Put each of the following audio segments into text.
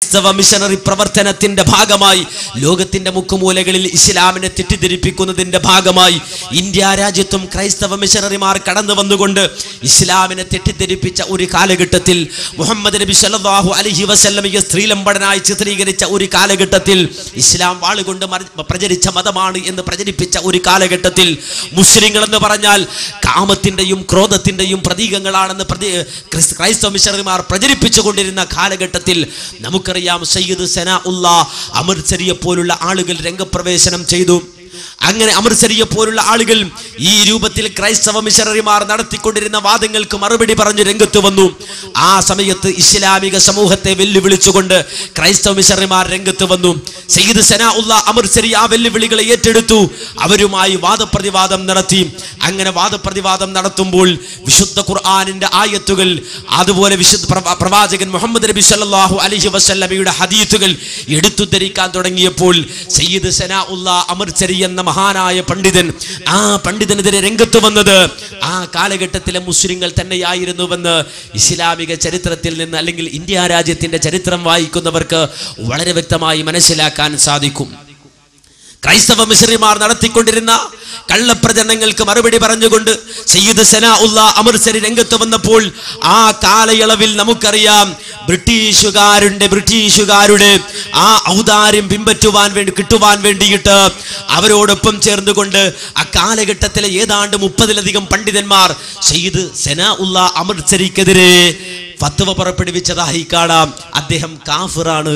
Missionary പ്രവർത്തനത്തിന്റെ ഭാഗമായി ലോകത്തിന്റെ മുക്കുമൂലകളിൽ ഇസ്ലാമിനെ തെറ്റിദ്ധരിപ്പിക്കുന്നതിന്റെ ഭാഗമായി ഇന്ത്യ രാജ്യത്തും ക്രൈസ്തവ മിഷണറിമാർ കടന്നു വന്നുകൊണ്ട് ഇസ്ലാമിനെ തെറ്റിദ്ധരിപ്പിച്ച ഒരു കാലഘട്ടത്തിൽ മുഹമ്മദ് നബി സല്ലല്ലാഹു അലൈഹി വസല്ലമയെ സ്ത്രീലമ്പടനായി ചിത്രീകരിച്ച ഒരു കാലഘട്ടത്തിൽ ഇസ്ലാം വാളുകൊണ്ട് പ്രചരിച്ച മതമാണ് എന്ന് പ്രചരിപ്പിച്ച ഒരു കാലഘട്ടത്തിൽ മുസ്ലിങ്ങൾ എന്ന് പറഞ്ഞാൽ കാമത്തിന്റെയും ക്രോധത്തിന്റെയും പ്രതീകങ്ങളാണെന്ന് ക്രൈസ്തവ മിഷണറിമാർ പ്രചരിപ്പിച്ചുകൊണ്ടിരുന്ന കാലഘട്ടത്തിൽ നമുക്കറിയാം സയ്യിദ് സനാഉല്ലാഹ് അമൃത്സരിയെ പോലുള്ള ആളുകൾ രംഗപ്രവേശനം ചെയ്തു. അങ്ങനെ അമൃത്സരിയെ പോലുള്ള ആളുകൾ ഈ രൂപത്തിൽ ക്രൈസ്തവ മിഷണറിമാർ നടത്തിക്കൊണ്ടിരുന്ന വാദങ്ങൾക്ക് മറുപടി പറഞ്ഞു രംഗത്ത് വന്നു. ആ സമയത്ത് ഇസ്ലാമിക സമൂഹത്തെ വെല്ലുവിളിച്ചുകൊണ്ട് ക്രൈസ്തവ മിഷണറിമാർ രംഗത്ത് വന്നു. സയ്യിദ് സനാഉല്ലാഹ് അമൃത്സരി ആ വെല്ലുവിളികളെ ഏറ്റെടുത്തു. അവരുമായി വാദപ്രതിവാദം നടത്തി. അങ്ങനെ വാദപ്രതിവാദം നടത്തുമ്പോൾ വിശുദ്ധ ഖുർആനിന്റെ ആയത്തുകൾ, അതുപോലെ വിശുദ്ധ പ്രവാചകൻ മുഹമ്മദ് നബി സല്ലല്ലാഹു അലൈഹി വസല്ലമയുടെ ഹദീസുകൾ എടുത്തുദ്ധരിക്കാൻ തുടങ്ങിയപ്പോൾ സയ്യിദ് സനാഉല്ലാഹ് അമൃത്സരി എന്ന മഹാനായ പണ്ഡിതൻ, ആ പണ്ഡിതനെതിരെ രംഗത്ത് വന്നത് ആ കാലഘട്ടത്തിലെ മുസ്ലിങ്ങൾ തന്നെയായിരുന്നുവെന്ന് ഇസ്ലാമിക ചരിത്രത്തിൽ നിന്ന് അല്ലെങ്കിൽ ഇന്ത്യ രാജ്യത്തിന്റെ ചരിത്രം വായിക്കുന്നവർക്ക് വളരെ വ്യക്തമായി മനസ്സിലാക്കാൻ സാധിക്കും. ക്രൈസ്തവ മിഷണറിമാർ നടത്തിക്കൊണ്ടിരുന്ന കള്ളപ്രചരണങ്ങൾക്ക് മറുപടി പറഞ്ഞുകൊണ്ട് സയ്യിദ് സനാഉല്ലാഹ് അമൃത്സരി രംഗത്ത് വന്നപ്പോൾ ആ കാലയളവിൽ നമുക്കറിയാം ബ്രിട്ടീഷുകാരുടെ ആ ഔദാര്യം കിട്ടുവാൻ വേണ്ടിയിട്ട് അവരോടൊപ്പം ചേർന്നുകൊണ്ട് ആ കാലഘട്ടത്തിലെ ഏതാണ്ട് 30-ലധികം പണ്ഡിതന്മാർ സയ്യിദ് സനാഉല്ലാഹ് അമൃത്സരിക്കെതിരെ ഫത്വ പുറപ്പെടുവിച്ചതായി കാണാം. അദ്ദേഹം കാഫിറാണ്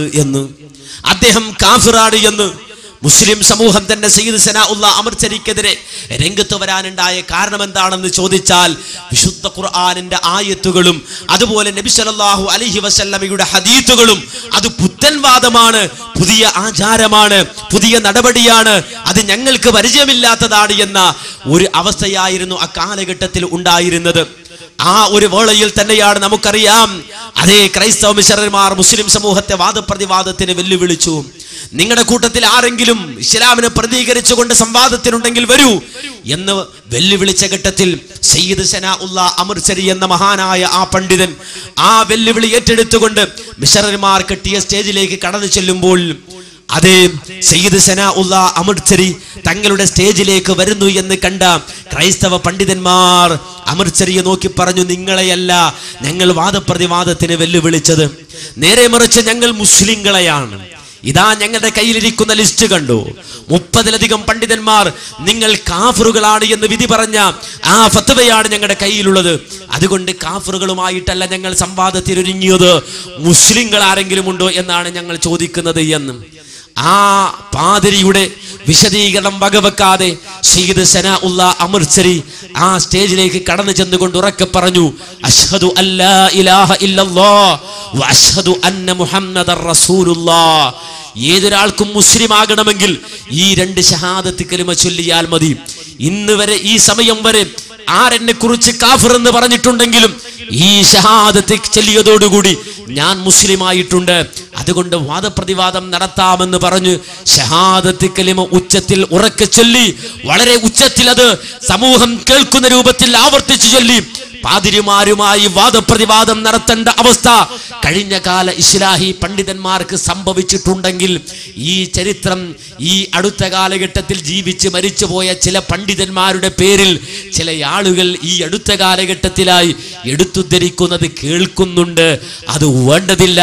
എന്ന് മുസ്ലിം സമൂഹം തന്നെ സയ്യിദ് സനാഉല്ലാഹ് അമൃത്സരിക്കെതിരെ രംഗത്ത് വരാനുണ്ടായ കാരണം എന്താണെന്ന് ചോദിച്ചാൽ വിശുദ്ധ ഖുർആനിന്റെ ആയത്തുകളും അതുപോലെ നബി സല്ലല്ലാഹു അലൈഹി വസല്ലമയുടെ ഹദീസുകളും അത് പുത്തൻവാദമാണ്, പുതിയ ആചാരമാണ്, പുതിയ നടപടിയാണ്, അത് ഞങ്ങൾക്ക് പരിചയമില്ലാത്തതാണ് എന്ന ഒരു അവസ്ഥയായിരുന്നു ആ കാലഘട്ടത്തിൽ ഉണ്ടായിരുന്നത്. ആ ഒരു വേളയിൽ തന്നെയാണ് നമുക്കറിയാം അതേ ക്രൈസ്തവ മിഷണറിമാർ മുസ്ലിം സമൂഹത്തെ വാദപ്രതിവാദത്തിന് വെല്ലുവിളിച്ചു. നിങ്ങളുടെ കൂട്ടത്തിൽ ആരെങ്കിലും ഇസ്ലാമിനെ പ്രതികരിച്ചുകൊണ്ട് സംവാദത്തിനുണ്ടെങ്കിൽ വരൂ എന്ന് വെല്ലുവിളിച്ച ഘട്ടത്തിൽ സയ്യിദ് സനാഉല്ലാഹ് അമൃത്സരി എന്ന മഹാനായ ആ പണ്ഡിതൻ ആ വെല്ലുവിളി ഏറ്റെടുത്തുകൊണ്ട് മിഷണറിമാർ കെട്ടിയ സ്റ്റേജിലേക്ക് കടന്നു ചെല്ലുമ്പോൾ അതേ സയ്യിദ് സനാഉല്ലാഹ് അമൃത്സരി തങ്ങളുടെ സ്റ്റേജിലേക്ക് വരുന്നു എന്ന് കണ്ട ക്രൈസ്തവ പണ്ഡിതന്മാർ അമൃത്സരിയെ നോക്കി പറഞ്ഞു, നിങ്ങളെയല്ല ഞങ്ങൾ വാദപ്രതിവാദത്തിന് വെല്ലുവിളിച്ചത്, നേരെ മറിച്ച് ഞങ്ങൾ മുസ്ലിങ്ങളെയാണ്. ഇതാ ഞങ്ങളുടെ കയ്യിലിരിക്കുന്ന ലിസ്റ്റ് കണ്ടു, 30-ലധികം പണ്ഡിതന്മാർ നിങ്ങൾ കാഫിറുകളാണ് എന്ന് വിധി പറഞ്ഞ ആ ഫത്വയാണ് ഞങ്ങളുടെ കയ്യിലുള്ളത്. അതുകൊണ്ട് കാഫിറുകളുമായിട്ടല്ല ഞങ്ങൾ സംവാദത്തിനൊരുങ്ങിയത്, മുസ്ലിങ്ങൾ ആരെങ്കിലും ഉണ്ടോ എന്നാണ് ഞങ്ങൾ ചോദിക്കുന്നത് എന്ന് ആ പാതിരിയുടെ വിശദീകരണം വകവെക്കാതെ സയ്യിദ് സനാഉല്ലാഹ് അമൃത്സരി ആ സ്റ്റേജിലേക്ക് കടന്നു ചെന്നുകൊണ്ട് ഉറക്കെ പറഞ്ഞു, അശ്ഹദു അല്ലാ ഇലാഹ ഇല്ലല്ലാഹ് വ അശ്ഹദു അന്ന മുഹമ്മദർ റസൂലുള്ളാഹ്. ഏതൊരാൾക്കും മുസ്ലിം ആകണമെങ്കിൽ ഈ 2 ഷഹാദത്ത് കലിമ ചൊല്ലിയാൽ മതി. ഇന്ന് വരെ ഈ സമയം വരെ ആരെന്നെ കുറിച്ച് കാഫിർ എന്ന് പറഞ്ഞിട്ടുണ്ടെങ്കിലും ഈ ഷഹാദത്ത് ചൊല്ലിയതോടുകൂടി ഞാൻ മുസ്ലിം ആയിട്ടുണ്ട്, അതുകൊണ്ട് വാദപ്രതിവാദം നടത്താമെന്ന് പറഞ്ഞു ഷഹാദത്ത് കലിമ ഉച്ചത്തിൽ ഉറക്കെ ചൊല്ലി, വളരെ ഉച്ചത്തിൽ അത് സമൂഹം കേൾക്കുന്ന രൂപത്തിൽ ആവർത്തിച്ചു ചൊല്ലി പാതിരിമാരുമായി വാദപ്രതിവാദം നടത്തേണ്ട അവസ്ഥ കഴിഞ്ഞ കാല ഇസ്ലാഹി പണ്ഡിതന്മാർക്ക് സംഭവിച്ചിട്ടുണ്ടെങ്കിൽ ഈ ചരിത്രം ഈ അടുത്ത കാലഘട്ടത്തിൽ ജീവിച്ച് മരിച്ചുപോയ ചില പണ്ഡിതന്മാരുടെ പേരിൽ ചില ആളുകൾ ഈ അടുത്ത കാലഘട്ടത്തിലായി എടുത്തുദ്ധരിക്കുന്നത് കേൾക്കുന്നുണ്ട്. അത് വേണ്ടതില്ല.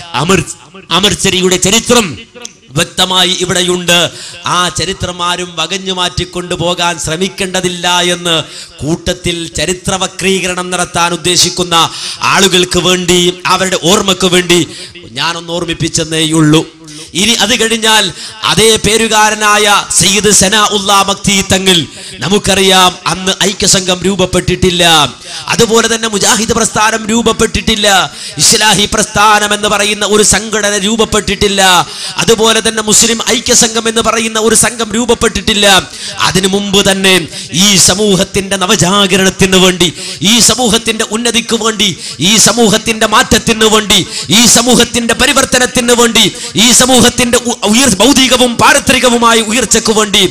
അമൃത്സരിയുടെ ചരിത്രം വ്യക്തമായി ഇവിടെയുണ്ട്. ആ ചരിത്രം ആരും വകഞ്ഞു മാറ്റിക്കൊണ്ടു പോകാൻ ശ്രമിക്കേണ്ടതില്ല എന്ന് കൂട്ടത്തിൽ ചരിത്ര വക്രീകരണം നടത്താൻ ഉദ്ദേശിക്കുന്ന ആളുകൾക്ക് വേണ്ടി, അവരുടെ ഓർമ്മക്ക് വേണ്ടി ഞാനൊന്ന് ഓർമ്മിപ്പിച്ചെന്നേയുള്ളൂ. ഇനി അത് കഴിഞ്ഞാൽ അതേ പേരുകാരനായ സയ്യിദ് സനാഉല്ലാഹ് മക്തി തങ്ങൾ, നമുക്കറിയാം അന്ന് ഐക്യസംഘം രൂപപ്പെട്ടിട്ടില്ല, അതുപോലെ തന്നെ മുജാഹിദ് പ്രസ്ഥാനം രൂപപ്പെട്ടിട്ടില്ല, ഇസ്ലാഹി പ്രസ്ഥാനം എന്ന് പറയുന്ന ഒരു സംഘടന രൂപപ്പെട്ടിട്ടില്ല, അതുപോലെ തന്നെ മുസ്ലിം ഐക്യസംഘം എന്ന് പറയുന്ന ഒരു സംഘം രൂപപ്പെട്ടിട്ടില്ല. അതിനു മുമ്പ് തന്നെ ഈ സമൂഹത്തിന്റെ നവജാഗരണത്തിന് വേണ്ടി, ഈ സമൂഹത്തിന്റെ ഉന്നതിക്ക് വേണ്ടി, ഈ സമൂഹത്തിന്റെ മാറ്റത്തിന് വേണ്ടി, ഈ സമൂഹത്തിന്റെ പരിവർത്തനത്തിന് വേണ്ടി, ഈ സമൂഹത്തിന്റെ ഭൗതികവും പാരത്രികവുമായ ഉയർച്ചയ്ക്ക് വേണ്ടി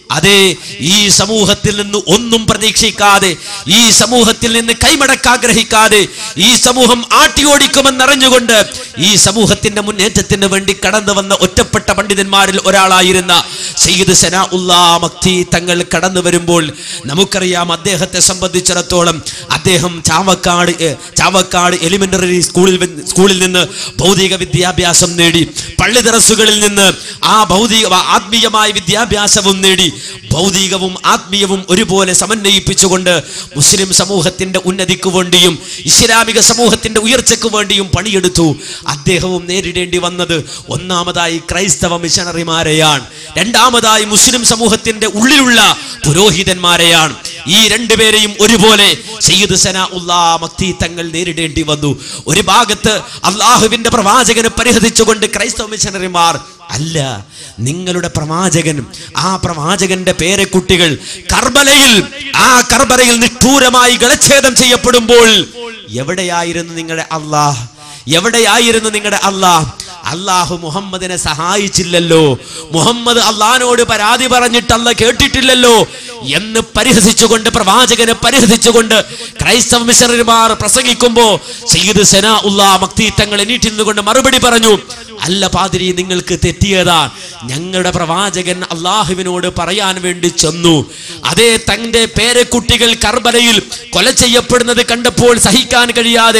അതേ ഈ സമൂഹത്തിൽ നിന്ന് ഒന്നും പ്രതീക്ഷിക്കാതെ, ഈ സമൂഹത്തിൽ നിന്ന് കൈമടക്കാഗ്രഹിക്കാതെ, ഈ സമൂഹം ആട്ടിയോടിക്കുമെന്നറിഞ്ഞുകൊണ്ട് ഈ സമൂഹത്തിന്റെ മുന്നേറ്റത്തിന് വേണ്ടി കടന്നു വന്ന ഒറ്റപ്പെട്ട പണ്ഡിതന്മാരിൽ ഒരാളായിരുന്ന സയ്യിദ് സനാഉല്ലാ മക്തി തങ്ങൾ കടന്നു വരുമ്പോൾ നമുക്കറിയാം, അദ്ദേഹത്തെ സംബന്ധിച്ചിടത്തോളം അദ്ദേഹം ചാവക്കാട് എലിമെന്ററി സ്കൂളിൽ നിന്ന് ഭൗതിക വിദ്യാഭ്യാസം നേടി, പള്ളി ദറസുകളിൽ നിന്ന് ആത്മീയമായ വിദ്യാഭ്യാസവും നേടി, ഭൗതികവും ആത്മീയവും ഒരുപോലെ സമന്വയിപ്പിച്ചുകൊണ്ട് മുസ്ലിം സമൂഹത്തിന്റെ ഉന്നതിക്ക് വേണ്ടിയും ഇസ്ലാമിക സമൂഹത്തിന്റെ ഉയർച്ചയ്ക്ക് വേണ്ടിയും പണിയെടുത്തു. അദ്ദേഹവും നേരിടേണ്ടി വന്നത് ഒന്നാമതായി ക്രൈസ്തവ മിഷണറിമാരെയാണ്, രണ്ടാമതായി മുസ്ലിം സമൂഹത്തിന്റെ ഉള്ളിലുള്ള പുരോഹിതന്മാരെയാണ്. ഈ രണ്ടുപേരെയും ഒരുപോലെ സയ്യിദ് സനാഉല്ലാ മക്തി തങ്ങൾ നേരിടേണ്ടി വന്നു. ഒരു ഭാഗത്ത് അള്ളാഹുവിന്റെ പ്രവാചകനെ പരിഹസിച്ചുകൊണ്ട് ക്രൈസ്തവ മിഷണറിമാർ, അല്ല, നിങ്ങളുടെ പ്രവാചകൻ, ആ പ്രവാചകന്റെ പേരക്കുട്ടികൾ കർബലയിൽ നിഷ്ഠൂരമായി ഗളച്ഛേദം ചെയ്യപ്പെടുമ്പോൾ എവിടെയായിരുന്നു നിങ്ങളുടെ അള്ളാഹ്? എവിടെയായിരുന്നു നിങ്ങളുടെ അള്ളാഹ്? അള്ളാഹു മുഹമ്മദിനെ സഹായിച്ചില്ലല്ലോ, മുഹമ്മദ് അള്ളാഹിനോട് പരാതി പറഞ്ഞിട്ട് അള്ളാഹ് കേട്ടിട്ടില്ലല്ലോ എന്ന് പരിഹസിച്ചുകൊണ്ട്, പ്രവാചകനെ പരിഹസിച്ചുകൊണ്ട് ക്രൈസ്തവ മിഷണറിമാർ പ്രസംഗിക്കുമ്പോ സയ്യിദ് സനാഉല്ലാ മക്തി തങ്ങൾ എണീറ്റ് നിന്നുകൊണ്ട് മറുപടി പറഞ്ഞു, അല്ല പാതിരി, നിങ്ങൾക്ക് തെറ്റിയതാ. ഞങ്ങളുടെ പ്രവാചകൻ അള്ളാഹുവിനോട് പറയാൻ വേണ്ടി ചെന്നു. അതേ, തന്റെ പേരക്കുട്ടികൾ കർബലയിൽ കൊല ചെയ്യപ്പെടുന്നത് കണ്ടപ്പോൾ സഹിക്കാൻ കഴിയാതെ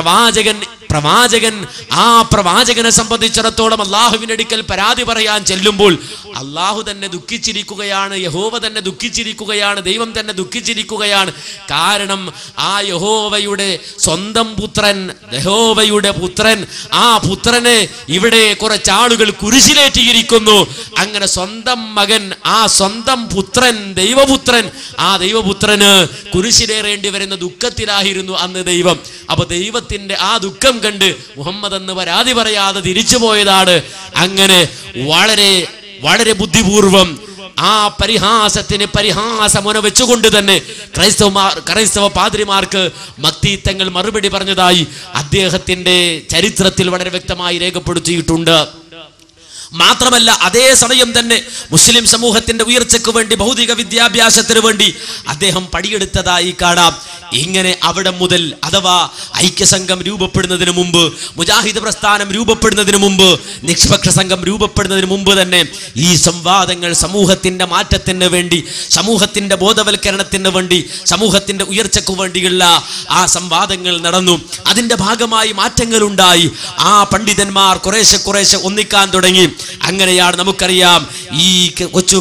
പ്രവാചകനെ സംബന്ധിച്ചിടത്തോളം അള്ളാഹുവിന്റെ അടുക്കൽ പരാതി പറയാൻ ചെല്ലുമ്പോൾ അള്ളാഹു തന്നെ ദുഃഖിച്ചിരിക്കുകയാണ്, യഹോവ തന്നെ ദുഃഖിച്ചിരിക്കുകയാണ്, ദൈവം തന്നെ ദുഃഖിച്ചിരിക്കുകയാണ്. കാരണം ആ യഹോവയുടെ സ്വന്തം പുത്രൻ, യഹോവയുടെ പുത്രൻ, ആ പുത്രനെ ഇവിടെ കുറച്ചാളുകൾ കുരിശിലേറ്റിയിരിക്കുന്നു. അങ്ങനെ സ്വന്തം മകൻ, ആ സ്വന്തം പുത്രൻ, ദൈവപുത്രൻ, ആ ദൈവപുത്രന് കുരിശിലേറേണ്ടി വരുന്ന ദുഃഖത്തിലായിരുന്നു അന്ന് ദൈവം. അപ്പൊ ദൈവത്തിന്റെ ആ ദുഃഖം കണ്ട് മുഹമ്മദ് എന്ന് പരാതി പറയാതെ തിരിച്ചു പോയതാണ്. അങ്ങനെ വളരെ വളരെ ബുദ്ധിപൂർവം ആ പരിഹാസത്തിന് പരിഹാസമുന വെച്ചുകൊണ്ട് തന്നെ ക്രൈസ്തവ പാദ്രിമാർക്ക് മക്തി തങ്ങൾ മറുപടി പറഞ്ഞതായി അദ്ദേഹത്തിന്റെ ചരിത്രത്തിൽ വളരെ വ്യക്തമായി രേഖപ്പെടുത്തിയിട്ടുണ്ട്. മാത്രമല്ല, അതേ സമയം തന്നെ മുസ്ലിം സമൂഹത്തിന്റെ ഉയർച്ചയ്ക്ക് വേണ്ടി, ഭൗതിക വിദ്യാഭ്യാസത്തിന് വേണ്ടി അദ്ദേഹം പണിയെടുത്തതായി കാണാം. ഇങ്ങനെ അവിടെ മുതൽ, അഥവാ ഐക്യസംഘം രൂപപ്പെടുന്നതിന് മുമ്പ്, മുജാഹിദ് പ്രസ്ഥാനം രൂപപ്പെടുന്നതിന് മുമ്പ്, നിഷ്പക്ഷ സംഘം രൂപപ്പെടുന്നതിന് മുമ്പ് തന്നെ ഈ സംവാദങ്ങൾ സമൂഹത്തിന്റെ മാറ്റത്തിന് വേണ്ടി, സമൂഹത്തിന്റെ ബോധവൽക്കരണത്തിന് വേണ്ടി, സമൂഹത്തിന്റെ ഉയർച്ചയ്ക്ക് വേണ്ടിയുള്ള ആ സംവാദങ്ങൾ നടന്നു. അതിന്റെ ഭാഗമായി മാറ്റങ്ങൾ ഉണ്ടായി. ആ പണ്ഡിതന്മാർ കുറേശ്ശെ ഒന്നിക്കാൻ തുടങ്ങി. അങ്ങനെയാണ് നമുക്കറിയാം ഈ കൊച്ചു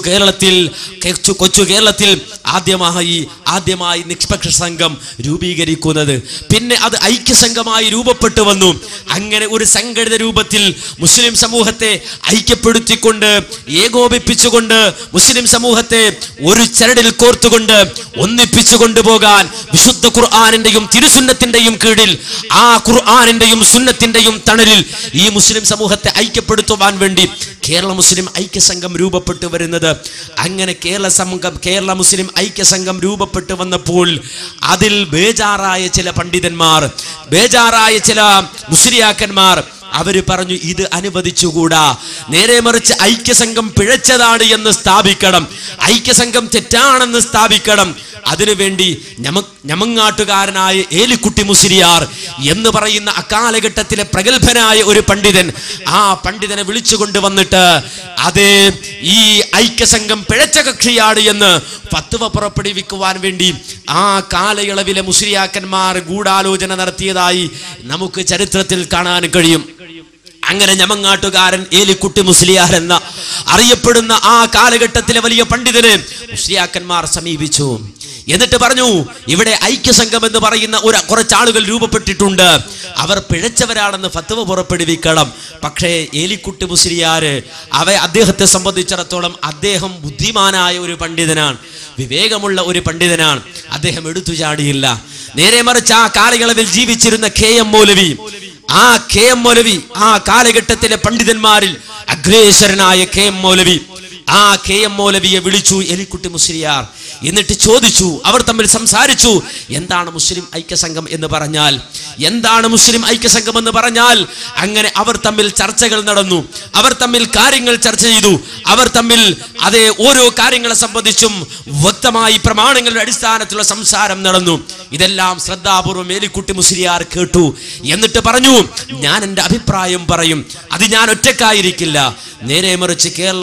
കേരളത്തിൽ ആദ്യമായി നിഷ്പക്ഷ സംഘം രൂപീകരിക്കുന്നത്. പിന്നെ അത് ഐക്യസംഘമായി രൂപപ്പെട്ടു വന്നു. അങ്ങനെ ഒരു സംഘടിത രൂപത്തിൽ മുസ്ലിം സമൂഹത്തെ ഐക്യപ്പെടുത്തിക്കൊണ്ട്, ഏകോപിപ്പിച്ചുകൊണ്ട്, മുസ്ലിം സമൂഹത്തെ ഒരു ചരടിൽ കോർത്തുകൊണ്ട് ഒന്നിപ്പിച്ചു കൊണ്ടുപോകാൻ വിശുദ്ധ ഖുർആനിന്റെയും തിരുസുന്നത്തിന്റെയും കീഴിൽ, ആ ഖുർആനിന്റെയും സുന്നത്തിന്റെയും തണലിൽ ഈ മുസ്ലിം സമൂഹത്തെ ഐക്യപ്പെടുത്തുവാൻ വേണ്ടി കേരള മുസ്ലിം ഐക്യസംഘം രൂപപ്പെട്ടു വരുന്നത്. അങ്ങനെ കേരള മുസ്ലിം ഐക്യസംഘം രൂപപ്പെട്ടു വന്നപ്പോൾ അതിൽ ബേജാറായ ചില പണ്ഡിതന്മാർ, ബേജാറായ ചില മുസ്ലിയാക്കന്മാർ അവര് പറഞ്ഞു, ഇത് അനുവദിച്ചുകൂടാ, നേരെ മറിച്ച് ഐക്യസംഘം പിഴച്ചതാണ് എന്ന് സ്ഥാപിക്കണം, ഐക്യസംഘം തെറ്റാണെന്ന് സ്ഥാപിക്കണം. അതിനുവേണ്ടി ഞമങ്ങാട്ടുകാരനായ ഏലിക്കുട്ടി മുസ്ലിയാർ എന്ന് പറയുന്ന അക്കാലഘട്ടത്തിലെ പ്രഗത്ഭനായ ഒരു പണ്ഡിതൻ, ആ പണ്ഡിതനെ വിളിച്ചുകൊണ്ട് വന്നിട്ട് അതേ ഈ ഐക്യസംഘം പിഴച്ച കക്ഷിയാണ് എന്ന് ഫത്വ പുറപ്പെടുവിക്കുവാൻ വേണ്ടി ആ കാലയളവിലെ മുസ്ലിയാക്കന്മാർ ഗൂഢാലോചന നടത്തിയതായി നമുക്ക് ചരിത്രത്തിൽ കാണാൻ കഴിയും. അങ്ങനെ ഞമങ്ങാട്ടുകാരൻ ഏലിക്കുട്ടി മുസ്ലിയാർ എന്ന അറിയപ്പെടുന്ന ആ കാലഘട്ടത്തിലെ വലിയ പണ്ഡിതനെ മുസ്ലിയാക്കന്മാർ സമീപിച്ചു. എന്നിട്ട് പറഞ്ഞു, ഇവിടെ ഐക്യസംഘം എന്ന് പറയുന്ന കുറച്ചാളുകൾ രൂപപ്പെട്ടിട്ടുണ്ട്, അവർ പിഴച്ചവരാണെന്ന് ഫത്വ പുറപ്പെടുവിക്കണം. പക്ഷേ ഏലിക്കുട്ടി മുസ്ലിയാര് അദ്ദേഹത്തെ സംബന്ധിച്ചിടത്തോളം അദ്ദേഹം ബുദ്ധിമാനായ ഒരു പണ്ഡിതനാണ്, വിവേകമുള്ള ഒരു പണ്ഡിതനാണ്. അദ്ദേഹം എടുത്തു ചാടിയില്ല. നേരെ മറിച്ച് ആ കാലയളവിൽ ജീവിച്ചിരുന്ന KM മൗലവി, ആ കാലഘട്ടത്തിലെ പണ്ഡിതന്മാരിൽ അഗ്രേസരനായ KM മൗലവി, ആ KM മൗലവിയെ വിളിച്ചു എലിക്കുട്ടി മുസ്ലിയാർ. എന്നിട്ട് ചോദിച്ചു, അവർ തമ്മിൽ സംസാരിച്ചു, എന്താണ് മുസ്ലിം ഐക്യസംഘം എന്ന് പറഞ്ഞാൽ, എന്താണ് മുസ്ലിം ഐക്യസംഘം എന്ന് പറഞ്ഞാൽ. അങ്ങനെ അവർ തമ്മിൽ ചർച്ചകൾ നടന്നു, അവർ തമ്മിൽ കാര്യങ്ങൾ ചർച്ച ചെയ്തു, അവർ തമ്മിൽ അതേ ഓരോ കാര്യങ്ങളെ സംബന്ധിച്ചും വ്യക്തമായി പ്രമാണങ്ങളുടെ അടിസ്ഥാനത്തിലുള്ള സംസാരം നടന്നു. ഇതെല്ലാം ശ്രദ്ധാപൂർവം എലിക്കുട്ടി മുസ്ലിയാർ കേട്ടു. എന്നിട്ട് പറഞ്ഞു, ഞാൻ എൻ്റെ അഭിപ്രായം പറയും, അത് ഞാൻ ഒറ്റക്കായിരിക്കില്ല, നേരെ മറിച്ച് കേരള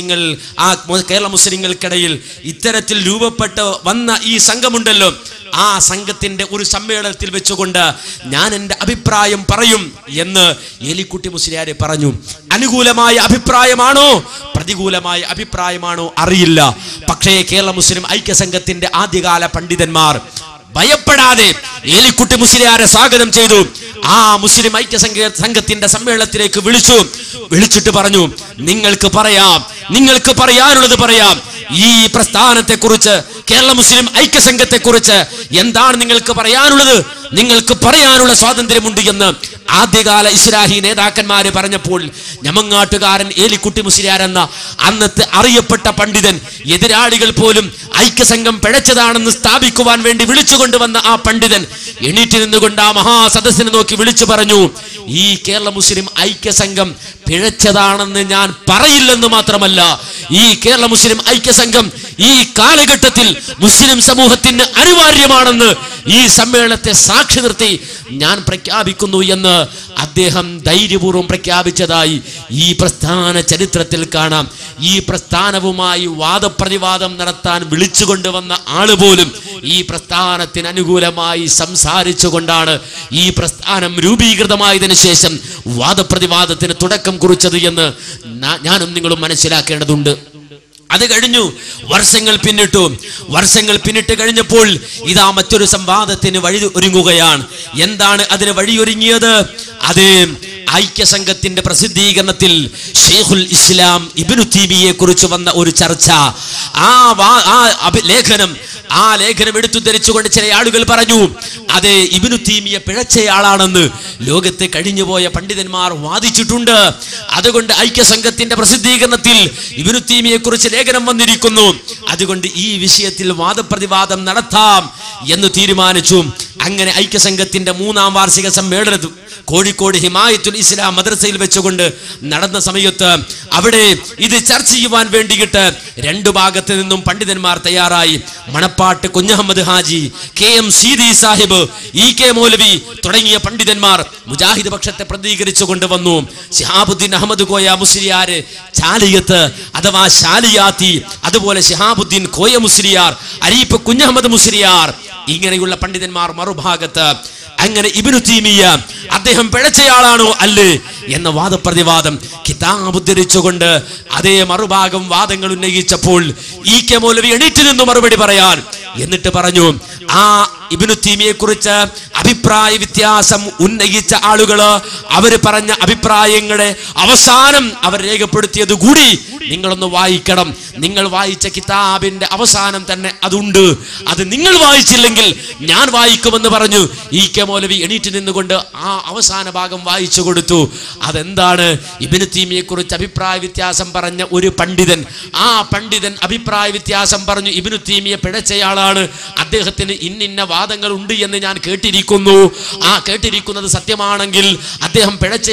മുസ്ലിങ്ങൾക്കിടയിൽ ഇത്തരത്തിൽ രൂപപ്പെട്ട് വന്ന ഈ സംഘമുണ്ടല്ലോ, ആ സംഘത്തിന്റെ ഒരു സമ്മേളനത്തിൽ വെച്ചുകൊണ്ട് ഞാൻ എൻ്റെ അഭിപ്രായം പറയും എന്ന് എലിക്കുട്ടി മുസ്ലിയാർ പറഞ്ഞു. അനുകൂലമായ അഭിപ്രായമാണോ പ്രതികൂലമായ അഭിപ്രായമാണോ അറിയില്ല. പക്ഷേ കേരള മുസ്ലിം ഐക്യസംഘത്തിന്റെ ആദ്യകാല പണ്ഡിതന്മാർ ഭയപ്പെടാതെ എലിക്കുട്ടി മുസ്ലിയാരെ സ്വാഗതം ചെയ്തു. ആ മുസ്ലിം ഐക്യസംഘത്തിന്റെ സമ്മേളനത്തിലേക്ക് വിളിച്ചിട്ട് പറഞ്ഞു, നിങ്ങൾക്ക് പറയാനുള്ളത് പറയാം. ഈ പ്രസ്ഥാനത്തെക്കുറിച്ച്, കേരള മുസ്ലിം ഐക്യസംഘത്തെക്കുറിച്ച് എന്താണ് നിങ്ങൾക്ക് പറയാനുള്ളത്? നിങ്ങൾക്ക് പറയാനുള്ള സ്വാതന്ത്ര്യമുണ്ട് എന്ന് ആദ്യകാല ഇസ്ലാഹി നേതാക്കന്മാര് പറഞ്ഞപ്പോൾ ഞമങ്ങാട്ടുകാരൻ ഏലിക്കുട്ടി മുസ്ലിയാർ എന്ന അന്നത്തെ അറിയപ്പെട്ട പണ്ഡിതൻ, എതിരാളികൾ പോലും ഐക്യസംഘം പിഴച്ചതാണെന്ന് സ്ഥാപിക്കുവാൻ വേണ്ടി വിളിച്ചുകൊണ്ടുവന്ന ആ പണ്ഡിതൻ എണീറ്റ് നിന്നുകൊണ്ട് ആ മഹാസദസ്സിനെ നോക്കി വിളിച്ചു പറഞ്ഞു, ഈ കേരള മുസ്ലിം ഐക്യസംഘം പിഴച്ചതാണെന്ന് ഞാൻ പറയില്ലെന്ന് മാത്രമല്ല, ഈ കേരള മുസ്ലിം ഐക്യസംഘം ഈ കാലഘട്ടത്തിൽ മുസ്ലിം സമൂഹത്തിന് അനിവാര്യമാണെന്ന് ഈ സമ്മേളനത്തെ സാക്ഷി നിർത്തി ഞാൻ പ്രഖ്യാപിക്കുന്നു എന്ന് അദ്ദേഹം ധൈര്യപൂർവ്വം പ്രഖ്യാപിച്ചതായി ഈ പ്രസ്ഥാന ചരിത്രത്തിൽ കാണാം. ഈ പ്രസ്ഥാനവുമായി വാദപ്രതിവാദം നടത്താൻ വിളിച്ചുകൊണ്ടുവന്ന ആളുപോലും ഈ പ്രസ്ഥാനത്തിന് അനുകൂലമായി സംസാരിച്ചുകൊണ്ടാണ് ഈ പ്രസ്ഥാനം രൂപീകൃതമായതിനു ശേഷം വാദപ്രതിവാദത്തിന് തുടക്കം കുറിച്ചത് എന്ന് ഞാനും നിങ്ങളും മനസ്സിലാക്കേണ്ടതുണ്ട്. അത് കഴിഞ്ഞു, വർഷങ്ങൾ പിന്നിട്ട് കഴിഞ്ഞപ്പോൾ ഇതാ മറ്റൊരു സംവാദത്തിന് വഴി ഒരുങ്ങുകയാണ്. എന്താണ് അതിന് വഴിയൊരുങ്ങിയത്? അത് ഐക്യസംഘത്തിന്റെ പ്രസിദ്ധീകരണത്തിൽ ഷെയ്ഖുൽ ഇസ്ലാം ഇബ്നു തൈമിയെ കുറിച്ച് വന്ന ഒരു ചർച്ച. ആ ലേഖനം എടുത്തു ധരിച്ചുകൊണ്ട് ചില ആളുകൾ പറഞ്ഞു, അത് ഇബ്നു തൈമിയ പിഴച്ചയാളാണെന്ന് ലോകത്ത് കഴിഞ്ഞുപോയ പണ്ഡിതന്മാർ വാദിച്ചിട്ടുണ്ട്. അതുകൊണ്ട് ഐക്യസംഘത്തിന്റെ പ്രസിദ്ധീകരണത്തിൽ ഇബ്നു തൈമിയെ കുറിച്ച് ലേഖനം വന്നിരിക്കുന്നു, അതുകൊണ്ട് ഈ വിഷയത്തിൽ വാദപ്രതിവാദം നടത്താം എന്ന് തീരുമാനിച്ചു. അങ്ങനെ ഐക്യസംഘത്തിന്റെ 3ാം വാർഷിക സമ്മേളനം കോഴിക്കോട് ഹിമായത്തുൽ ഇസ്ലാം മദ്രസയിൽ വെച്ചുകൊണ്ട് നടന്ന സമയത്ത് അവിടെ ഇത് ചർച്ച ചെയ്യുവാൻ വേണ്ടിയിട്ട് 2 ഭാഗത്ത് നിന്നും പണ്ഡിതന്മാർ തയ്യാറായി. മണപ്പാട്ട് കുഞ്ഞഹമ്മദ് ഹാജി, KM സീതി സാഹിബ്, EK മൗലവി തുടങ്ങിയ പണ്ഡിതന്മാർ മുജാഹിദ് പക്ഷത്തെ പ്രതികരിച്ചു കൊണ്ടുവന്നു. ശിഹാബുദ്ദീൻ അഹമ്മദ് കോയ മുസ്ലിയാര് ചാലിയത്ത് അഥവാ ശാലിയാത്തി, അതുപോലെ ശിഹാബുദ്ദീൻ കോയ മുസ്ലിയാർ, അരീപ്പ് കുഞ്ഞഹമ്മദ് മുസ്ലിയാർ, ഇങ്ങനെയുള്ള പണ്ഡിതന്മാർ മറുഭാഗത്ത്. അങ്ങനെ ഇബ്നു തൈമിയ അദ്ദേഹം പിഴച്ചയാളാണോ അല്ലേ എന്ന വാദപ്രതിവാദം കിതാബ് ഉദ്ധരിച്ചുകൊണ്ട് അതേ മറുഭാഗം വാദങ്ങൾ ഉന്നയിച്ചപ്പോൾ EK മൗലവി എണീറ്റ് നിന്ന് മറുപടി പറയാൻ എന്നിട്ട് പറഞ്ഞു, ആ ഇബ്നു തൈമിയെ കുറിച്ച് അഭിപ്രായ വ്യത്യാസം ഉന്നയിച്ച ആളുകള് അവര് പറഞ്ഞ അഭിപ്രായങ്ങളുടെ അവസാനം അവർ രേഖപ്പെടുത്തിയത് കൂടി നിങ്ങളൊന്ന് വായിക്കണം. നിങ്ങൾ വായിച്ച കിതാബിന്റെ അവസാനം തന്നെ അതുണ്ട്, അത് നിങ്ങൾ വായിച്ചില്ലെങ്കിൽ ഞാൻ വായിക്കുമെന്ന് പറഞ്ഞു. EK മൗലവി എണീറ്റ് നിന്നുകൊണ്ട് ആ അവസാന ഭാഗം വായിച്ചു കൊടുത്തു. അതെന്താണ്? ഇബ്നു തൈമിയെ കുറിച്ച് അഭിപ്രായ വ്യത്യാസം പറഞ്ഞ ഒരു പണ്ഡിതൻ, ആ പണ്ഡിതൻ അഭിപ്രായ വ്യത്യാസം പറഞ്ഞു, ഇബ്നു തൈമിയെ പിഴച്ചയാളാണ്, അദ്ദേഹത്തിന് ഇന്നിന്ന വാദങ്ങൾ ഉണ്ട് എന്ന് ഞാൻ കേട്ടിരിക്കുന്നു. ആ കേട്ടിരിക്കുന്നത് സത്യമാണെങ്കിൽ അദ്ദേഹം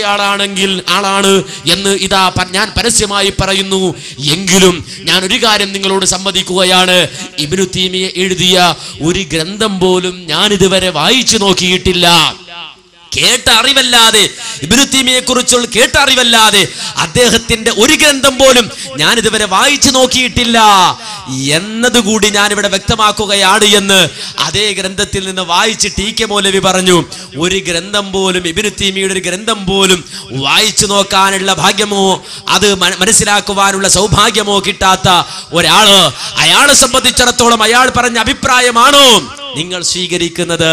ആളാണ് എന്ന് ഇതാ ഞാൻ പരസ്യമായി പറയുന്നു. എങ്കിലും ഞാൻ ഒരു കാര്യം നിങ്ങളോട് സമ്മതിക്കുകയാണ്, ഇബ്നു തൈമിയ എഴുതിയ ഒരു ഗ്രന്ഥം പോലും ഞാൻ ഇതുവരെ വായിച്ചു നോക്കിയിട്ടില്ല. കേട്ട അറിവല്ലാതെ, ഇബ്നു തൈമിയെ കുറിച്ചുള്ള കേട്ട അറിവല്ലാതെ അദ്ദേഹത്തിന്റെ ഒരു ഗ്രന്ഥം പോലും ഞാൻ ഇതുവരെ വായിച്ചു നോക്കിയിട്ടില്ല എന്നതുകൂടി ഞാൻ ഇവിടെ വ്യക്തമാക്കുകയാണ് എന്ന് അതേ ഗ്രന്ഥത്തിൽ നിന്ന് വായിച്ചിട്ട് EK മൗലവി പറഞ്ഞു. ഒരു ഗ്രന്ഥം പോലും, ഇബ്നു തൈമിയുടെ ഒരു ഗ്രന്ഥം പോലും വായിച്ചു നോക്കാനുള്ള ഭാഗ്യമോ അത് മനസ്സിലാക്കുവാനുള്ള സൗഭാഗ്യമോ കിട്ടാത്ത ഒരാള്, അയാളെ സംബന്ധിച്ചിടത്തോളം അയാൾ പറഞ്ഞ അഭിപ്രായമാണോ നിങ്ങൾ സ്വീകരിക്കുന്നത്?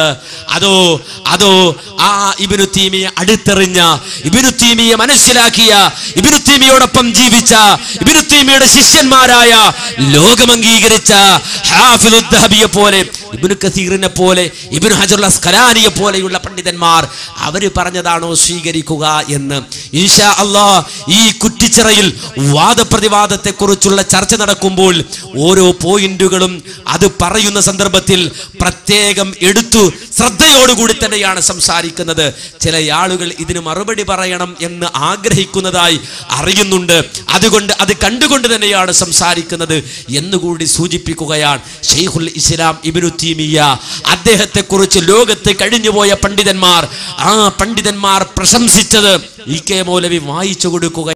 അതോ ആ ഇബ്നു തൈമിയെ അടുത്തെറിഞ്ഞ, ഇബ്നു തൈമിയെ മനസ്സിലാക്കിയ, ഇബ്നു തൈമിയോടൊപ്പം ജീവിച്ച, ഇബ്നു തൈമിയുടെ ശിഷ്യന്മാരായ ലോകം അംഗീകരിച്ച ഹാഫിദുദ്ദഹബിയെ പോലെ ഇബ്നു കസീറിനെ പോലെ, ഇബ്നു ഹജറുൽ അസ്ഖലാനിയെ പോലെയുള്ള പണ്ഡിതന്മാർ അവർ പറഞ്ഞതാണോ സ്വീകരിക്കുക എന്ന്. ഇൻഷാ അല്ലാഹ് ഈ കുറ്റിച്ചിറയിൽ വാദപ്രതിവാദത്തെ കുറിച്ചുള്ള ചർച്ച നടക്കുമ്പോൾ ഓരോ പോയിന്റുകളും അത് പറയുന്ന സന്ദർഭത്തിൽ പ്രത്യേകം എടുത്തു ശ്രദ്ധയോടുകൂടി തന്നെയാണ് സംസാരിക്കുന്നത്. ചില ആളുകൾ ഇതിന് മറുപടി പറയണം എന്ന് ആഗ്രഹിക്കുന്നതായി അറിയുന്നുണ്ട്. അതുകൊണ്ട് അത് കണ്ടുകൊണ്ട് തന്നെയാണ് സംസാരിക്കുന്നത് എന്നുകൂടി സൂചിപ്പിക്കുകയാണ്. ശൈഖുൽ ഇസ്ലാം ഇബ്നു തൈമിയ്യ അദ്ദേഹത്തെ കുറിച്ച് ലോകത്ത് കഴിഞ്ഞുപോയ പണ്ഡിതന്മാർ, ആ പണ്ഡിതന്മാർ പ്രശംസിച്ചത് ഇ കെ മൗലവി വായിച്ചു കൊടുക്കുക.